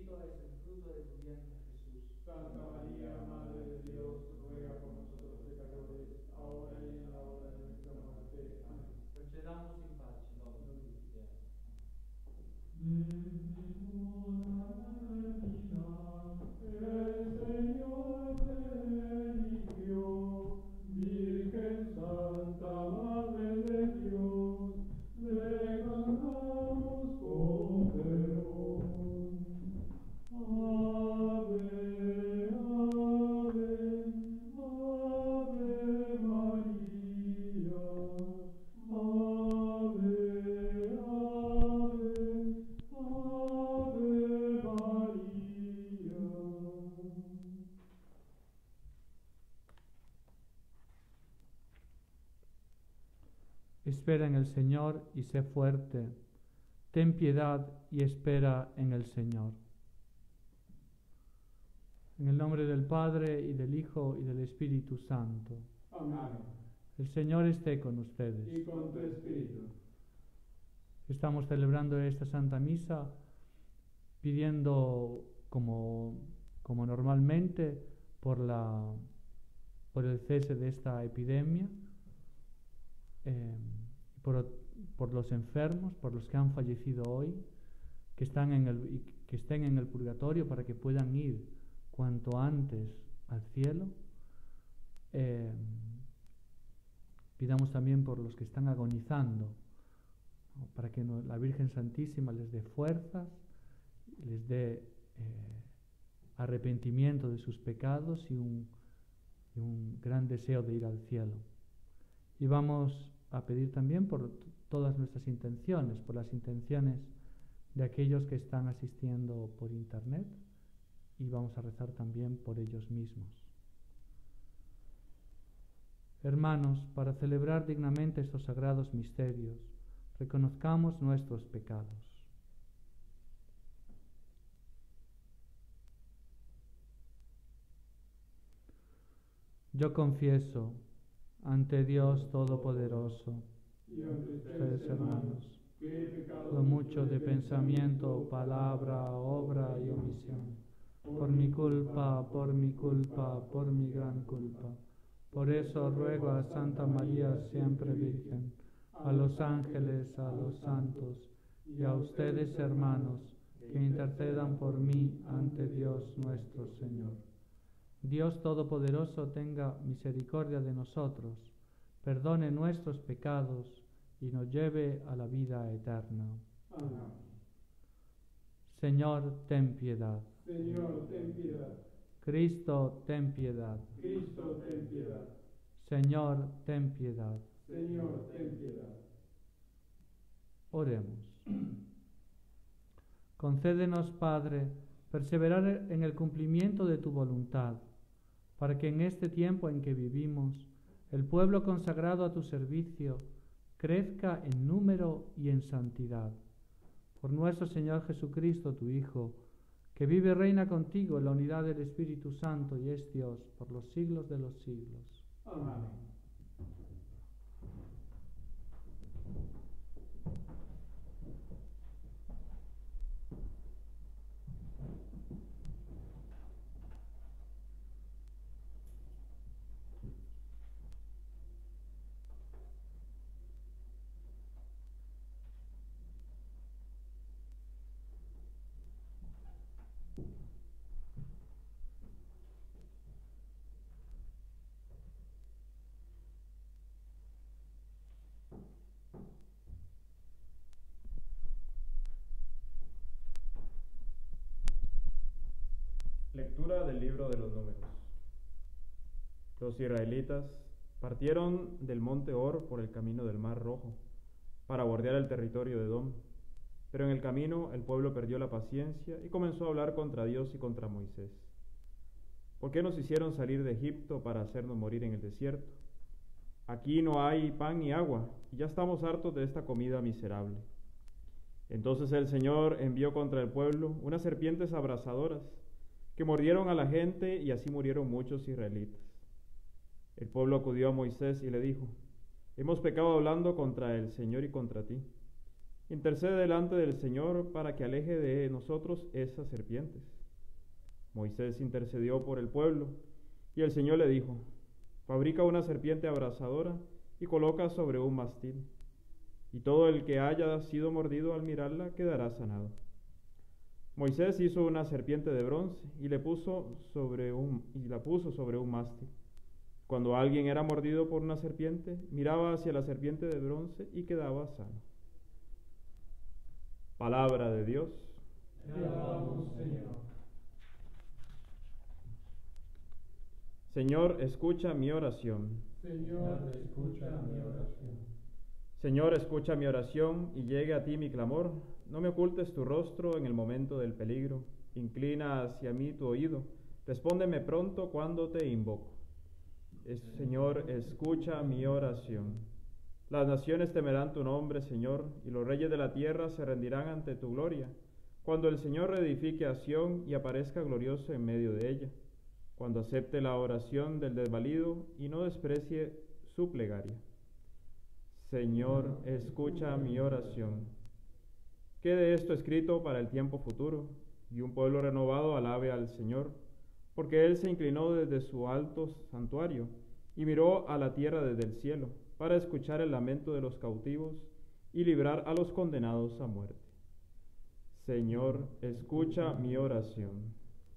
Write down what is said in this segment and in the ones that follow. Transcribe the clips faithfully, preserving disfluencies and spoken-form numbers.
bendito es el fruto de tu vientre, Jesús. Santa María, Madre de Dios, ruega por nosotros pecadores, ahora y en la hora de nuestra muerte. Amén. Procedamos in pace, Domini. El Señor te eligió, Virgen Santa, Madre de Dios, le cantamos con fervor. Ave, ave, ave María, ave, ave, ave María. Espera en el Señor y sé fuerte. Ten piedad y espera en el Señor. En el nombre del Padre, y del Hijo, y del Espíritu Santo. Amén. El Señor esté con ustedes. Y con tu espíritu. Estamos celebrando esta Santa Misa pidiendo, como, como normalmente, por, la, por el cese de esta epidemia, eh, por, por los enfermos, por los que han fallecido hoy, que, están en el, que estén en el purgatorio para que puedan ir cuanto antes al cielo. Eh, pidamos también por los que están agonizando, ¿no? Para que no, la Virgen Santísima les dé fuerzas, les dé eh, arrepentimiento de sus pecados y un, y un gran deseo de ir al cielo. Y vamos a pedir también por t- todas nuestras intenciones, por las intenciones de aquellos que están asistiendo por internet, y vamos a rezar también por ellos mismos. Hermanos, para celebrar dignamente estos sagrados misterios, reconozcamos nuestros pecados. Yo confieso ante Dios Todopoderoso, Y ante ustedes hermanos, que he pecado lo mucho de pensamiento, palabra, obra y omisión, por mi culpa, por mi culpa, por mi gran culpa. Por eso ruego a Santa María siempre Virgen, a los ángeles, a los santos, y a ustedes hermanos, que intercedan por mí ante Dios nuestro Señor. Dios Todopoderoso tenga misericordia de nosotros, perdone nuestros pecados y nos lleve a la vida eterna. Amén. Señor, ten piedad. Señor, ten piedad. Cristo, ten piedad. Cristo, ten piedad. Señor, ten piedad. Señor, ten piedad. Oremos. Concédenos, Padre, perseverar en el cumplimiento de tu voluntad, para que en este tiempo en que vivimos, el pueblo consagrado a tu servicio crezca en número y en santidad. Por nuestro Señor Jesucristo, tu Hijo, que vive y reina contigo en la unidad del Espíritu Santo y es Dios por los siglos de los siglos. Amén. Lectura del libro de los Números. Los israelitas partieron del monte Hor por el camino del Mar Rojo para bordear el territorio de Edom. Pero en el camino el pueblo perdió la paciencia y comenzó a hablar contra Dios y contra Moisés. ¿Por qué nos hicieron salir de Egipto para hacernos morir en el desierto? Aquí no hay pan ni agua, y ya estamos hartos de esta comida miserable. Entonces el Señor envió contra el pueblo unas serpientes abrasadoras que mordieron a la gente, y así murieron muchos israelitas. El pueblo acudió a Moisés y le dijo: hemos pecado hablando contra el Señor y contra ti. intercede delante del Señor para que aleje de nosotros esas serpientes. Moisés intercedió por el pueblo, y el Señor le dijo: fabrica una serpiente abrasadora y coloca sobre un mástil, y todo el que haya sido mordido al mirarla quedará sanado. Moisés hizo una serpiente de bronce y, le puso sobre un, y la puso sobre un mástil. Cuando alguien era mordido por una serpiente, miraba hacia la serpiente de bronce y quedaba sano. Palabra de Dios. Te alabamos, Señor. Señor, escucha mi oración. Señor, escucha mi oración. Señor, escucha mi oración y llegue a ti mi clamor. No me ocultes tu rostro en el momento del peligro. Inclina hacia mí tu oído. Respóndeme pronto cuando te invoco. Es, Señor, escucha mi oración. Las naciones temerán tu nombre, Señor, y los reyes de la tierra se rendirán ante tu gloria, cuando el Señor reedifique a Sión y aparezca glorioso en medio de ella, cuando acepte la oración del desvalido y no desprecie su plegaria. Señor, escucha mi oración. Quede esto escrito para el tiempo futuro, y un pueblo renovado alabe al Señor, porque Él se inclinó desde su alto santuario y miró a la tierra desde el cielo, para escuchar el lamento de los cautivos y librar a los condenados a muerte. Señor, escucha mi oración.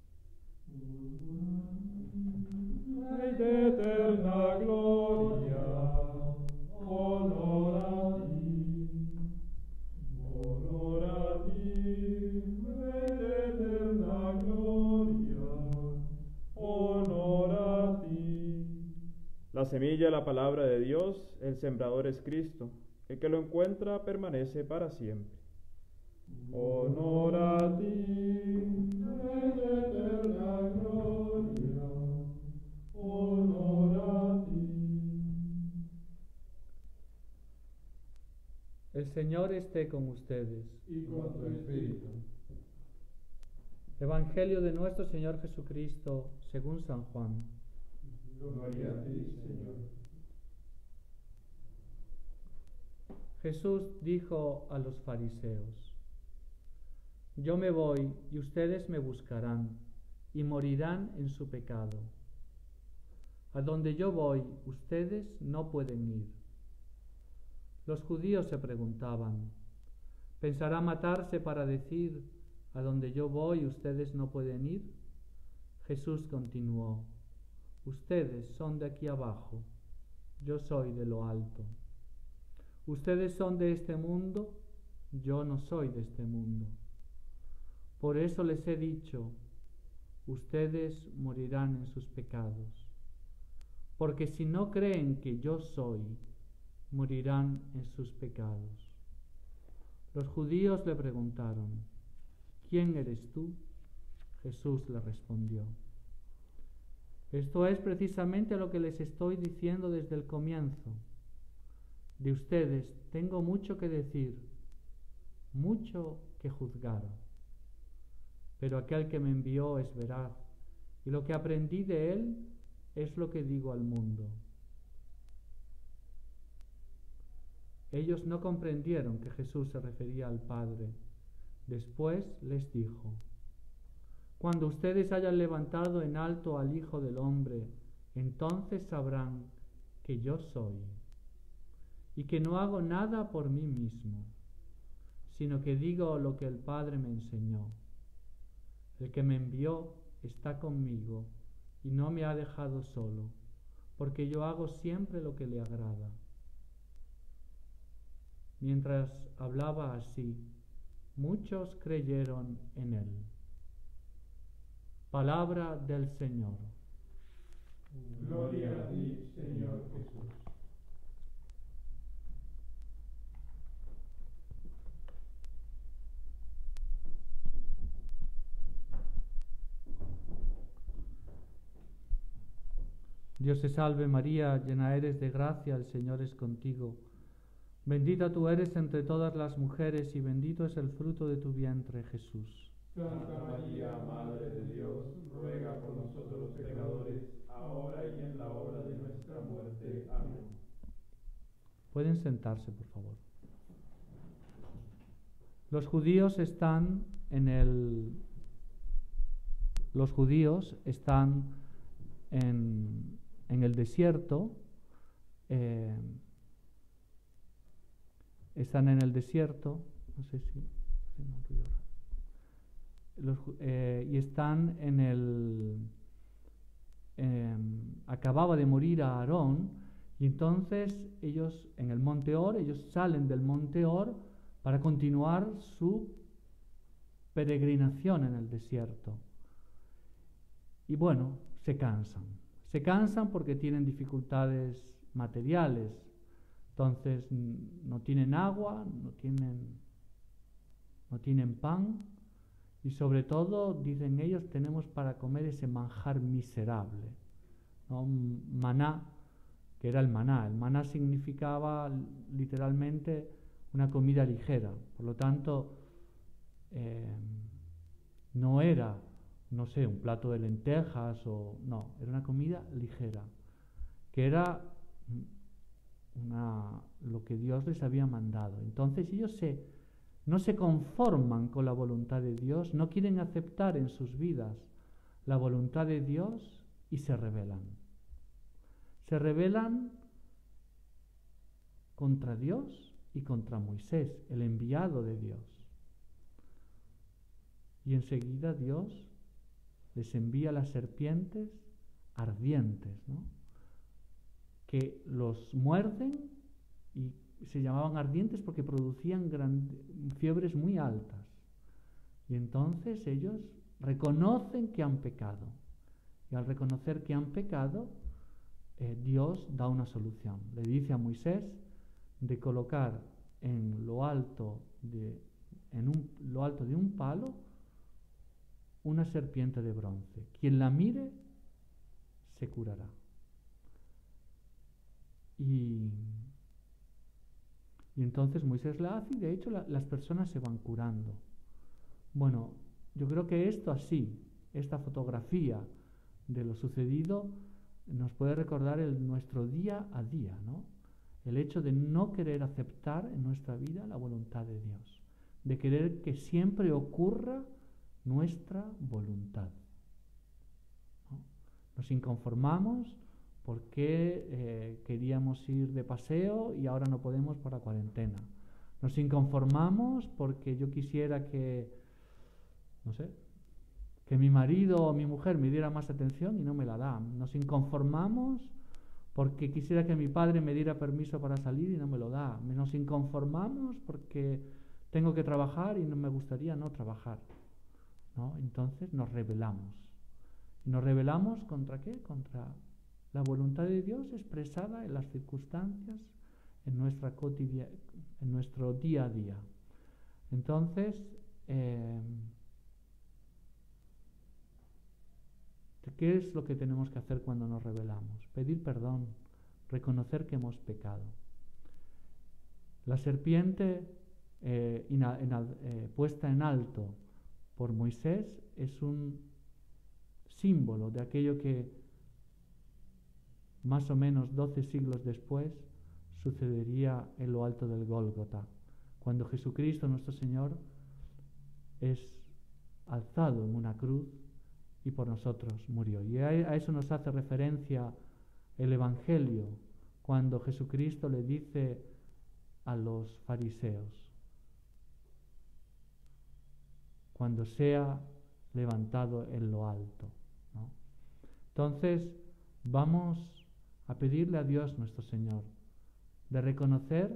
Rey de eterna gloria, honor a ti, honor a ti, Rey de eterna gloria, honor a ti. La semilla, la palabra de Dios, el sembrador es Cristo, el que lo encuentra permanece para siempre. Honor a ti, Rey de eterna gloria, honor a ti. El Señor esté con ustedes. Y con tu espíritu. Evangelio de nuestro Señor Jesucristo según San Juan. Gloria a ti, Señor. Jesús dijo a los fariseos: yo me voy y ustedes me buscarán y morirán en su pecado. A donde yo voy, ustedes no pueden ir. Los judíos se preguntaban: ¿pensará matarse para decir, a donde yo voy, ustedes no pueden ir? Jesús continuó: ustedes son de aquí abajo, yo soy de lo alto. Ustedes son de este mundo, yo no soy de este mundo. Por eso les he dicho, ustedes morirán en sus pecados. Porque si no creen que yo soy, morirán en sus pecados. Los judíos le preguntaron: ¿quién eres tú? Jesús le respondió: esto es precisamente lo que les estoy diciendo desde el comienzo. De ustedes tengo mucho que decir, mucho que juzgar. Pero aquel que me envió es veraz, y lo que aprendí de él es lo que digo al mundo. Ellos no comprendieron que Jesús se refería al Padre. Después les dijo: cuando ustedes hayan levantado en alto al Hijo del Hombre, entonces sabrán que yo soy, y que no hago nada por mí mismo, sino que digo lo que el Padre me enseñó. El que me envió está conmigo y no me ha dejado solo, porque yo hago siempre lo que le agrada. Mientras hablaba así, muchos creyeron en él. Palabra del Señor. Gloria a ti, Señor Jesús. Dios te salve María, llena eres de gracia, el Señor es contigo. Bendita tú eres entre todas las mujeres y bendito es el fruto de tu vientre, Jesús. Santa María, Madre de Dios, ruega por nosotros los pecadores, ahora y en la hora de nuestra muerte. Amén. Pueden sentarse, por favor. Los judíos están en el los judíos están en, en el desierto, eh, están en el desierto, no sé si, los, eh, y están en el, eh, acababa de morir a Aarón, y entonces ellos en el monte Or, ellos salen del monte Or para continuar su peregrinación en el desierto. Y bueno, se cansan. Se cansan porque tienen dificultades materiales. Entonces no tienen agua, no tienen, no tienen pan. Y sobre todo, dicen ellos, tenemos para comer ese manjar miserable, ¿no? Maná, que era el maná. El maná significaba literalmente una comida ligera. Por lo tanto, eh, no era, no sé, un plato de lentejas o no, era una comida ligera, que era una, lo que Dios les había mandado. Entonces ellos se, no se conforman con la voluntad de Dios, no quieren aceptar en sus vidas la voluntad de Dios y se rebelan. Se rebelan contra Dios y contra Moisés, el enviado de Dios. Y enseguida Dios les envía las serpientes ardientes, ¿no? Que los muerden, y se llamaban ardientes porque producían gran, fiebres muy altas. Y entonces ellos reconocen que han pecado. Y al reconocer que han pecado, eh, Dios da una solución. Le dice a Moisés de colocar en lo alto de, en un, lo alto de un palo una serpiente de bronce. Quien la mire se curará. Y, y entonces Moisés la hace y de hecho la, las personas se van curando. Bueno, yo creo que esto así, esta fotografía de lo sucedido nos puede recordar el, nuestro día a día, ¿no? El hecho de no querer aceptar en nuestra vida la voluntad de Dios, de querer que siempre ocurra nuestra voluntad, ¿no? Nos inconformamos porque eh, queríamos ir de paseo y ahora no podemos por la cuarentena. Nos inconformamos porque yo quisiera que, no sé, que mi marido o mi mujer me diera más atención y no me la da. Nos inconformamos porque quisiera que mi padre me diera permiso para salir y no me lo da. Nos inconformamos porque tengo que trabajar y no me gustaría no trabajar, ¿no? Entonces nos rebelamos. ¿Nos rebelamos contra qué? Contra la voluntad de Dios expresada en las circunstancias, en, nuestra cotidia, en nuestro día a día. Entonces, eh, ¿qué es lo que tenemos que hacer cuando nos rebelamos? Pedir perdón, reconocer que hemos pecado. La serpiente eh, ina, ina, eh, puesta en alto por Moisés es un símbolo de aquello que más o menos doce siglos después sucedería en lo alto del Gólgota, cuando Jesucristo nuestro Señor es alzado en una cruz y por nosotros murió. Y a eso nos hace referencia el Evangelio, cuando Jesucristo le dice a los fariseos: cuando sea levantado en lo alto, ¿no? Entonces vamos a pedirle a Dios nuestro Señor de reconocer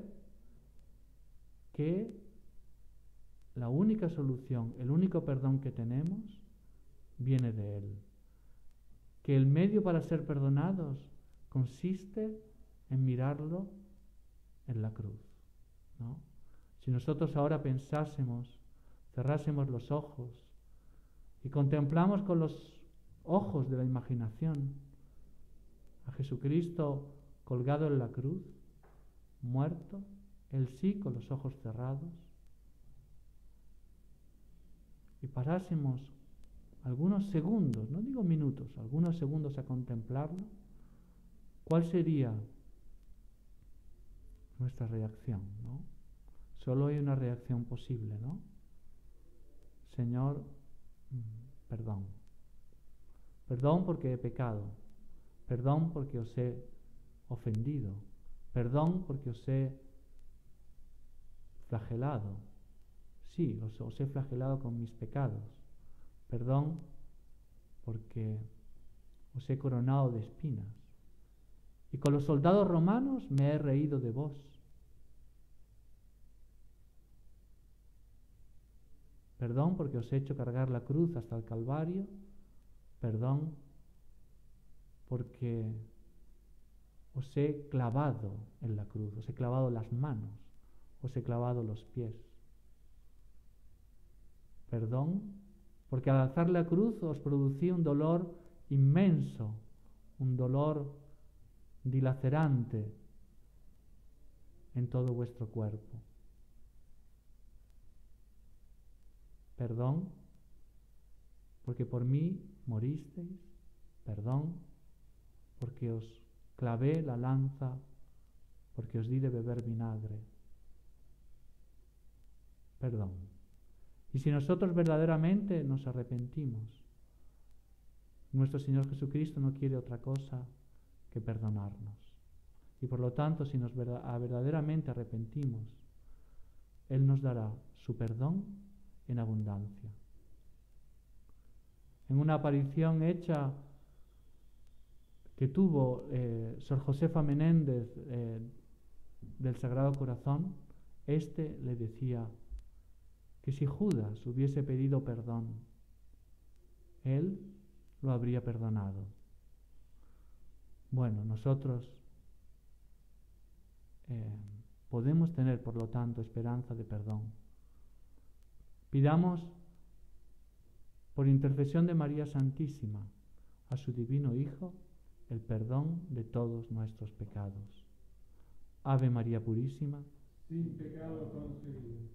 que la única solución, el único perdón que tenemos viene de Él, que el medio para ser perdonados consiste en mirarlo en la cruz, ¿no? Si nosotros ahora pensásemos, cerrásemos los ojos y contemplamos con los ojos de la imaginación a Jesucristo colgado en la cruz, muerto, Él sí con los ojos cerrados, y parásemos algunos segundos, no digo minutos, algunos segundos a contemplarlo, ¿cuál sería nuestra reacción, ¿no? solo hay una reacción posible, ¿no? Señor, perdón. Perdón porque he pecado. Perdón porque os he ofendido. Perdón porque os he flagelado. Sí, os, os he flagelado con mis pecados. Perdón porque os he coronado de espinas. Y con los soldados romanos me he reído de vos. Perdón porque os he hecho cargar la cruz hasta el Calvario. Perdón porque os he clavado en la cruz, os he clavado las manos, os he clavado los pies. Perdón porque al alzar la cruz os producí un dolor inmenso, un dolor dilacerante en todo vuestro cuerpo. Perdón porque por mí moristeis. Perdón porque os clavé la lanza, porque os di de beber vinagre. Perdón. Y si nosotros verdaderamente nos arrepentimos, nuestro Señor Jesucristo no quiere otra cosa que perdonarnos. Y por lo tanto, si nos verdaderamente arrepentimos, Él nos dará su perdón en abundancia. En una aparición hecha que tuvo eh, Sor Josefa Menéndez eh, del Sagrado Corazón, éste le decía que si Judas hubiese pedido perdón, él lo habría perdonado. Bueno, nosotros eh, podemos tener, por lo tanto, esperanza de perdón. Pidamos, por intercesión de María Santísima, a su Divino Hijo, el perdón de todos nuestros pecados. Ave María Purísima, sin pecado concebido.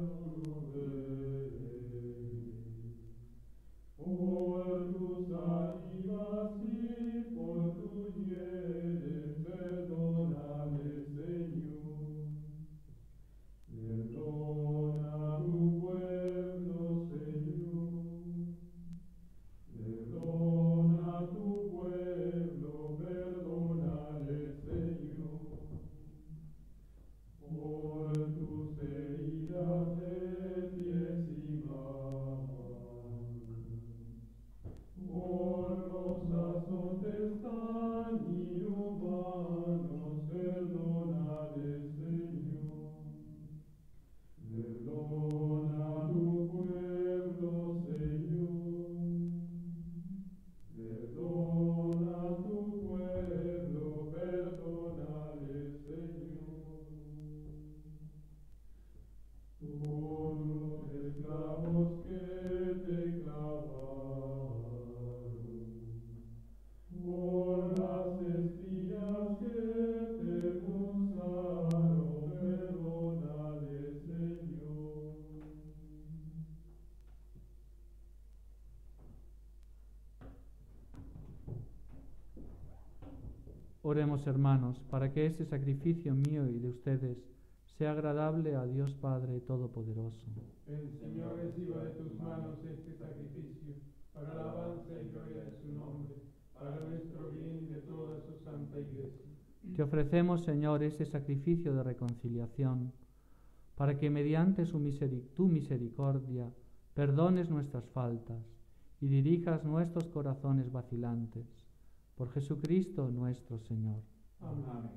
Por tu Oremos, hermanos, para que este sacrificio mío y de ustedes sea agradable a Dios Padre Todopoderoso. El Señor reciba de tus manos este sacrificio, para alabanza y gloria de su nombre, para nuestro bien y de toda su santa Iglesia. Te ofrecemos, Señor, este sacrificio de reconciliación, para que mediante su miseric- tu misericordia perdones nuestras faltas y dirijas nuestros corazones vacilantes. Por Jesucristo nuestro Señor. Amén.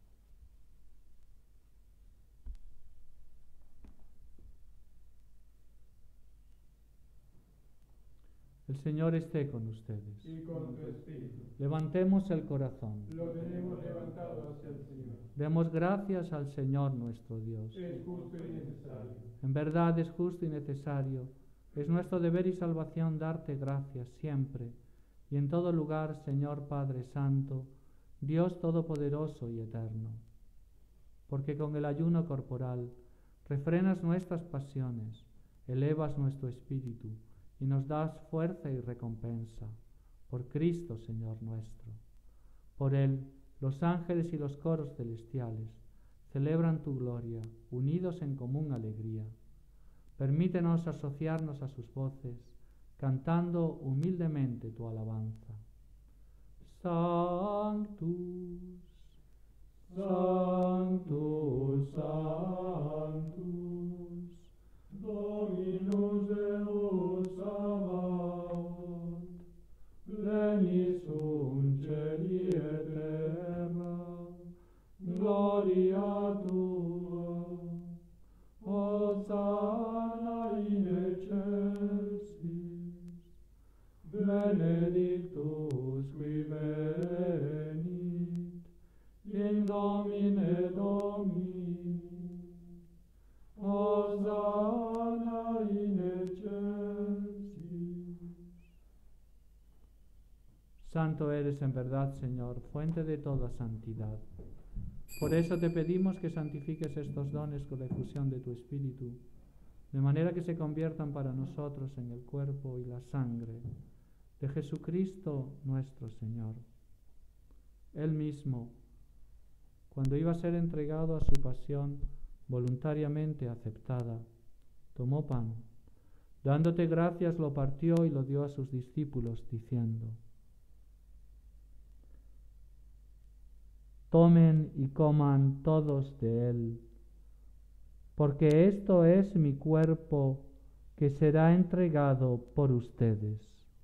El Señor esté con ustedes. Y con tu espíritu. Levantemos el corazón. Lo tenemos levantado hacia el Señor. Demos gracias al Señor nuestro Dios. Es justo y necesario. En verdad es justo y necesario. Es nuestro deber y salvación darte gracias siempre y en todo lugar, Señor Padre Santo, Dios Todopoderoso y Eterno. Porque con el ayuno corporal refrenas nuestras pasiones, elevas nuestro espíritu y nos das fuerza y recompensa. Por Cristo, Señor nuestro. Por Él, los ángeles y los coros celestiales celebran tu gloria, unidos en común alegría. Permítenos asociarnos a sus voces, cantando humildemente tu alabanza. Sanctus, Sanctus, Sanctus, Dominus Deus Sabaoth, plenis sunt celi et terra, gloria tua, Hosanna in excelsis, benedictus qui venit, in nomine Domini, Hosanna in excelsis. Santo eres en verdad, Señor, fuente de toda santidad. Por eso te pedimos que santifiques estos dones con la efusión de tu Espíritu, de manera que se conviertan para nosotros en el cuerpo y la sangre de Jesucristo nuestro Señor. Él mismo, cuando iba a ser entregado a su pasión voluntariamente aceptada, tomó pan, dándote gracias lo partió y lo dio a sus discípulos, diciendo: Tomen y coman todos de él, porque esto es mi cuerpo que será entregado por ustedes.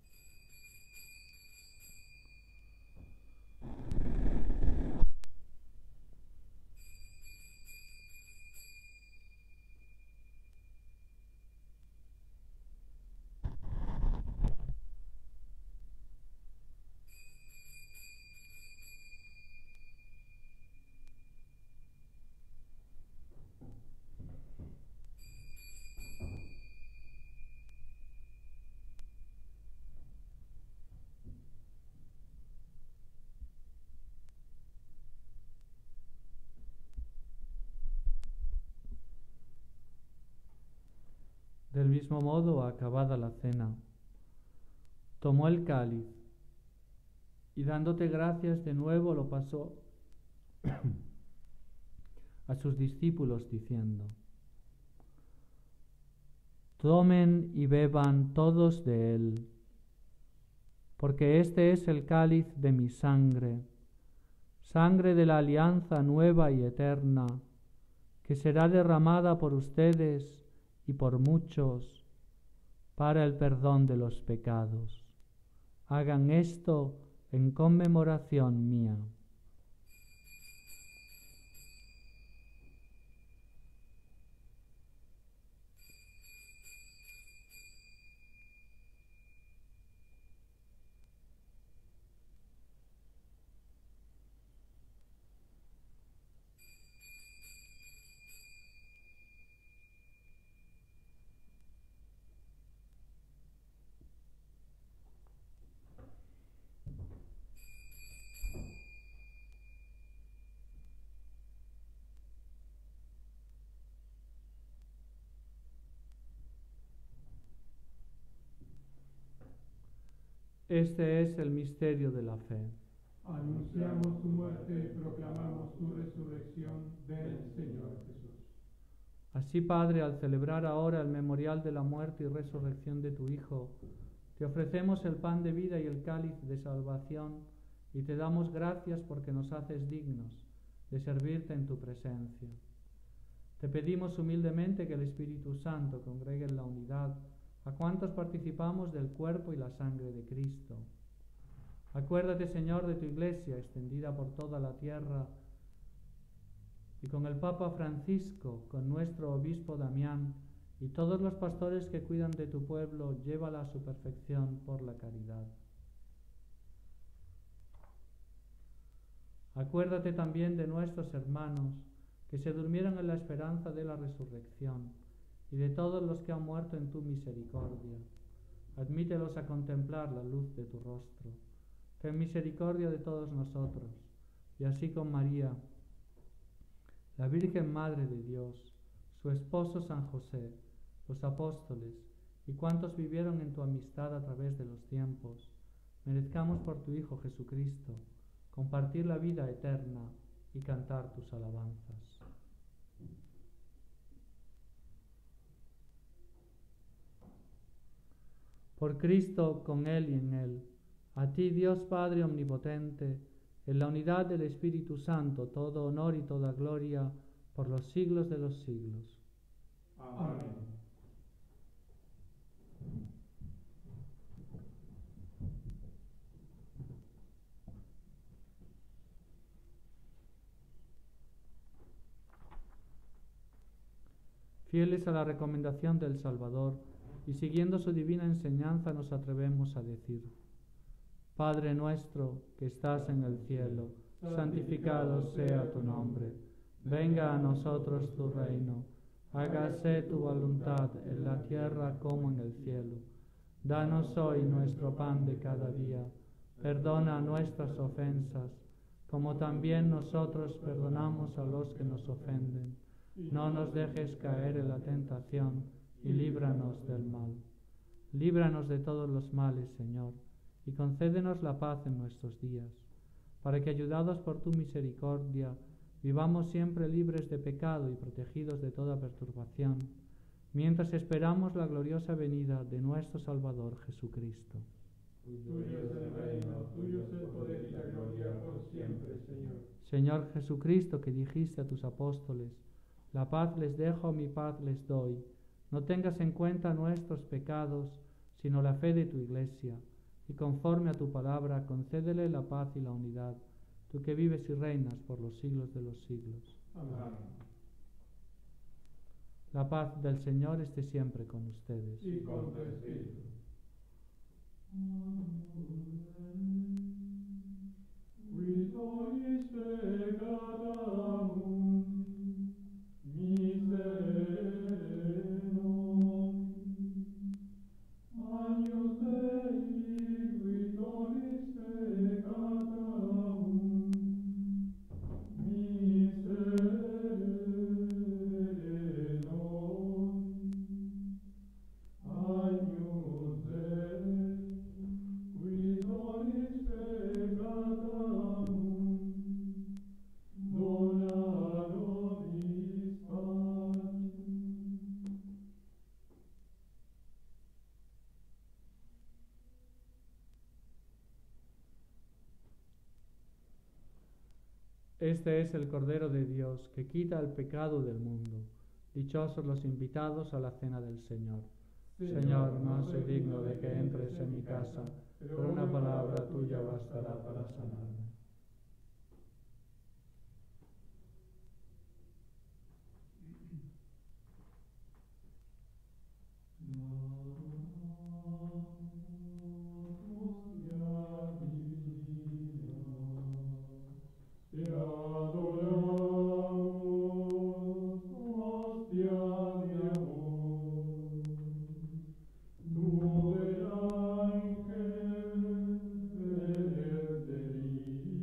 Del mismo modo, acabada la cena, tomó el cáliz y dándote gracias de nuevo lo pasó a sus discípulos diciendo: Tomen y beban todos de él, porque este es el cáliz de mi sangre, sangre de la alianza nueva y eterna, que será derramada por ustedes y por muchos para el perdón de los pecados. Hagan esto en conmemoración mía. Este es el misterio de la fe. Anunciamos tu muerte y proclamamos tu resurrección. Ven, Señor Jesús. Así, Padre, al celebrar ahora el memorial de la muerte y resurrección de tu Hijo, te ofrecemos el pan de vida y el cáliz de salvación, y te damos gracias porque nos haces dignos de servirte en tu presencia. Te pedimos humildemente que el Espíritu Santo congregue en la unidad a cuantos participamos del cuerpo y la sangre de Cristo. Acuérdate, Señor, de tu Iglesia extendida por toda la tierra, y con el Papa Francisco, con nuestro obispo Damián y todos los pastores que cuidan de tu pueblo, llévala a su perfección por la caridad. Acuérdate también de nuestros hermanos que se durmieron en la esperanza de la resurrección, y de todos los que han muerto en tu misericordia. Admítelos a contemplar la luz de tu rostro. Ten misericordia de todos nosotros, y así con María, la Virgen Madre de Dios, su esposo San José, los apóstoles y cuantos vivieron en tu amistad a través de los tiempos, merezcamos por tu Hijo Jesucristo compartir la vida eterna y cantar tus alabanzas. Por Cristo, con Él y en Él, a ti, Dios Padre omnipotente, en la unidad del Espíritu Santo, todo honor y toda gloria por los siglos de los siglos. Amén. Fieles a la recomendación del Salvador y siguiendo su divina enseñanza, nos atrevemos a decir: Padre nuestro que estás en el cielo, santificado sea tu nombre. Venga a nosotros tu reino. Hágase tu voluntad en la tierra como en el cielo. Danos hoy nuestro pan de cada día. Perdona nuestras ofensas, como también nosotros perdonamos a los que nos ofenden. No nos dejes caer en la tentación y líbranos del mal. Líbranos de todos los males, Señor, y concédenos la paz en nuestros días, para que, ayudados por tu misericordia, vivamos siempre libres de pecado y protegidos de toda perturbación, mientras esperamos la gloriosa venida de nuestro Salvador Jesucristo. Tuyo es el reino, tuyo es el poder y la gloria por siempre, Señor. Señor Jesucristo, que dijiste a tus apóstoles: la paz les dejo, mi paz les doy. No tengas en cuenta nuestros pecados, sino la fe de tu Iglesia, y conforme a tu palabra, concédele la paz y la unidad, tú que vives y reinas por los siglos de los siglos. Amén. La paz del Señor esté siempre con ustedes. Y con tu espíritu. Este es el Cordero de Dios que quita el pecado del mundo. Dichosos los invitados a la cena del Señor. Señor, no soy digno de que entres en mi casa, pero una palabra tuya bastará para sanarme. Amén.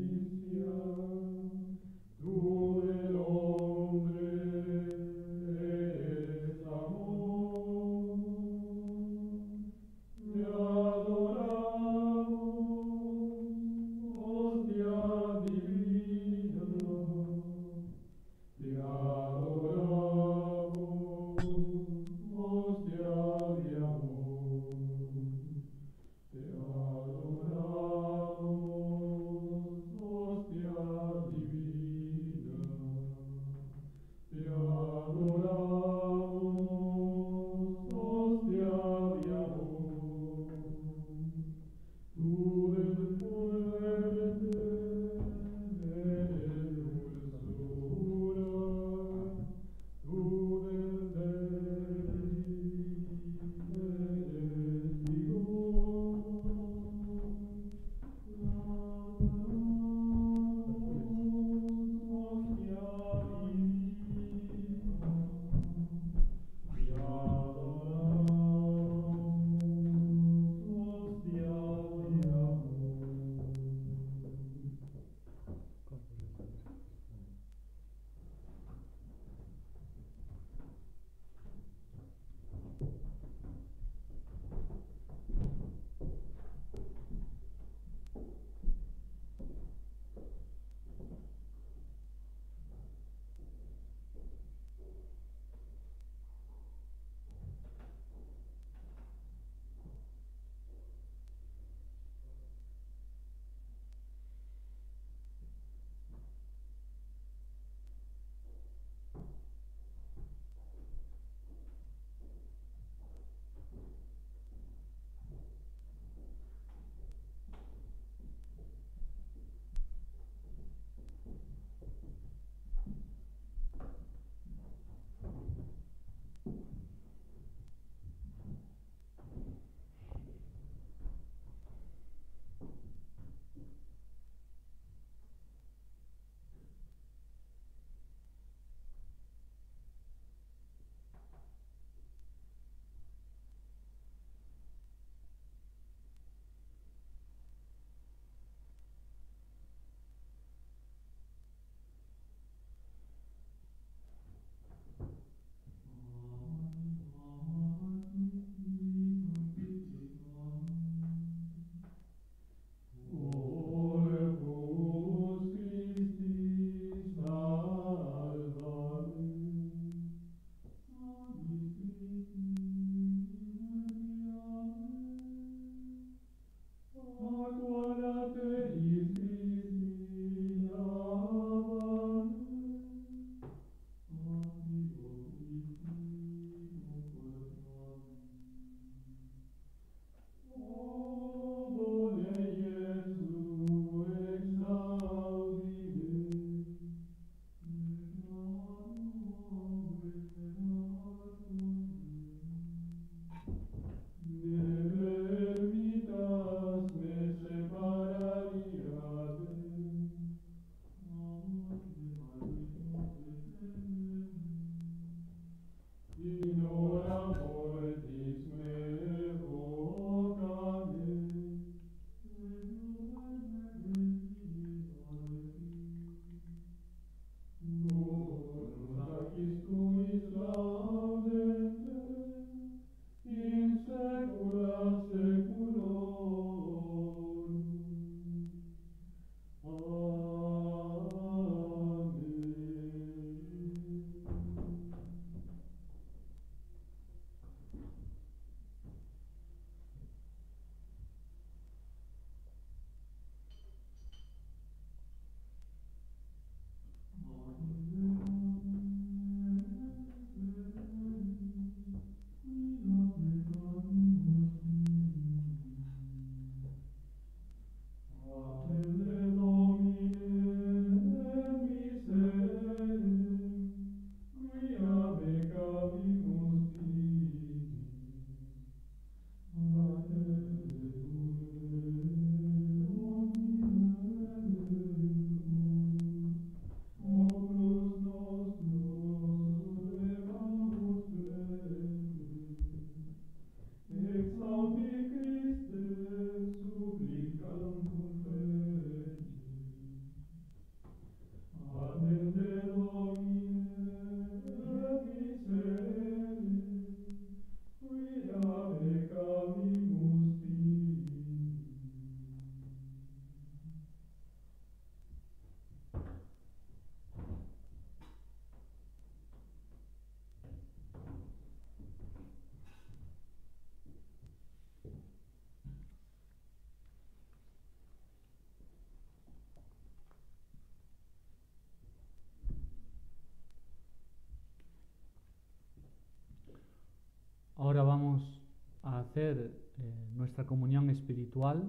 hacer eh, nuestra comunión espiritual,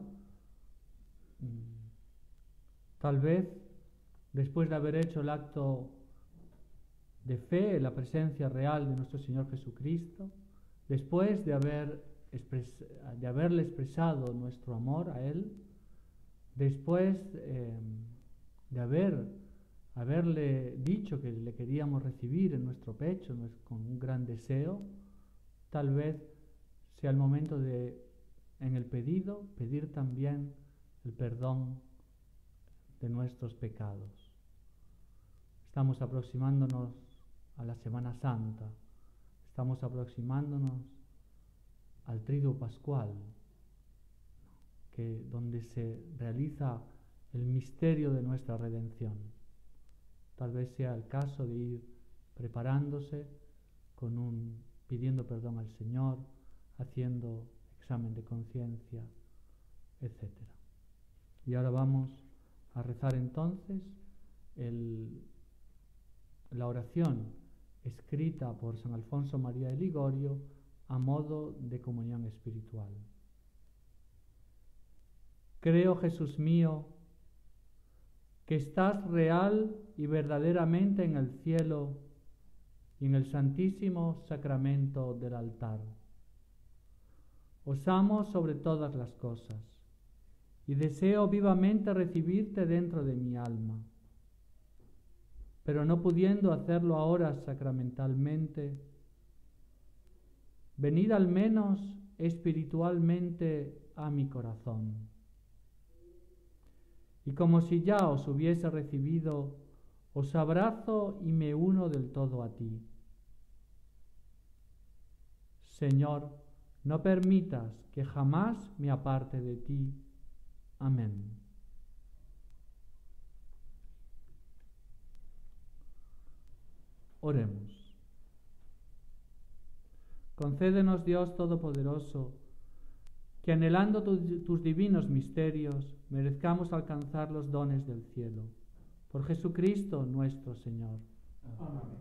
tal vez después de haber hecho el acto de fe en la presencia real de nuestro Señor Jesucristo, después de, haber expres- de haberle expresado nuestro amor a Él, después eh, de haber, haberle dicho que le queríamos recibir en nuestro pecho con un gran deseo, tal vez sea el momento de, en el pedido, pedir también el perdón de nuestros pecados. Estamos aproximándonos a la Semana Santa, estamos aproximándonos al Triduo Pascual, que, donde se realiza el misterio de nuestra redención. Tal vez sea el caso de ir preparándose, con un, pidiendo perdón al Señor, haciendo examen de conciencia, etcétera. Y ahora vamos a rezar entonces el, la oración escrita por San Alfonso María de Ligorio a modo de comunión espiritual. Creo, Jesús mío, que estás real y verdaderamente en el cielo y en el santísimo sacramento del altar. Os amo sobre todas las cosas y deseo vivamente recibirte dentro de mi alma, pero no pudiendo hacerlo ahora sacramentalmente, venid al menos espiritualmente a mi corazón. Y como si ya os hubiese recibido, os abrazo y me uno del todo a ti. Señor, no permitas que jamás me aparte de ti. Amén. Oremos. Concédenos, Dios Todopoderoso, que anhelando tu, tus divinos misterios, merezcamos alcanzar los dones del cielo. Por Jesucristo nuestro Señor. Amén.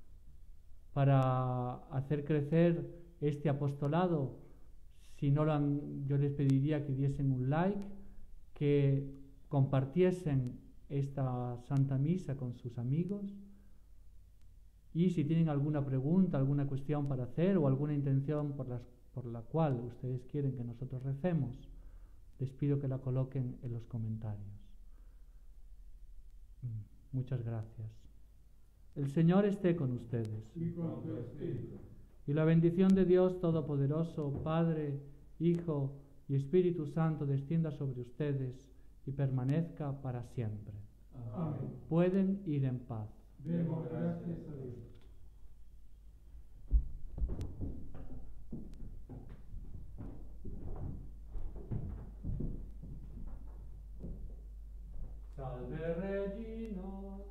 Para hacer crecer este apostolado, si no lo han, yo les pediría que diesen un like, que compartiesen esta Santa Misa con sus amigos, y si tienen alguna pregunta, alguna cuestión para hacer o alguna intención por, las, por la cual ustedes quieren que nosotros recemos, les pido que la coloquen en los comentarios. Muchas gracias. El Señor esté con ustedes. Y con tu espíritu. Y la bendición de Dios Todopoderoso, Padre, Hijo y Espíritu Santo descienda sobre ustedes y permanezca para siempre. Amén. Pueden ir en paz. Demos gracias a Dios. Salve Regina,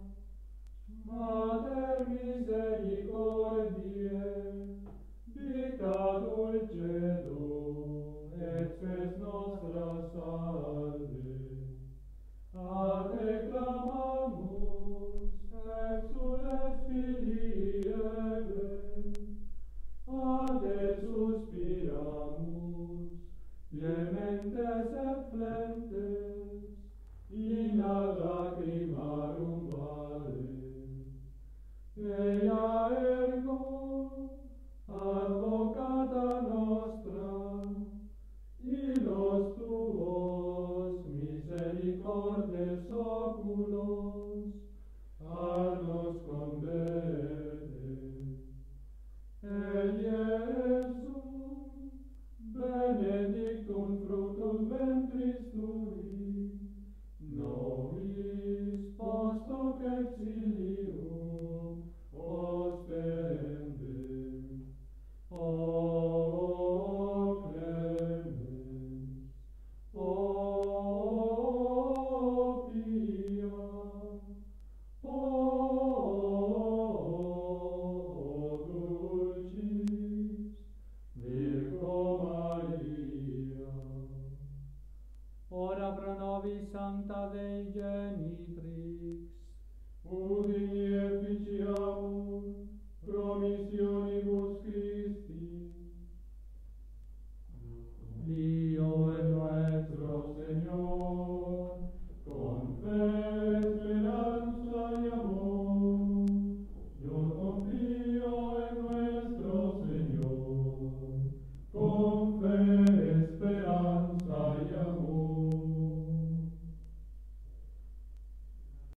Mater misericordiae, vita dulcedo, et spes nostra salve. A te clamamus, exules filii Eve, a te suspiramus, gementes et flentes, in lacrimarum vale. Ea ergo, advocata nostra, illos tuos misericordes oculos, a nos converte. Elie Jesum, benedictum fructus ventris tui, nobis post hoc exilium ostende. O clemens, o pia, o dulcis Virgo Maria. Ora pro nobis sancta Dei genitrix, udini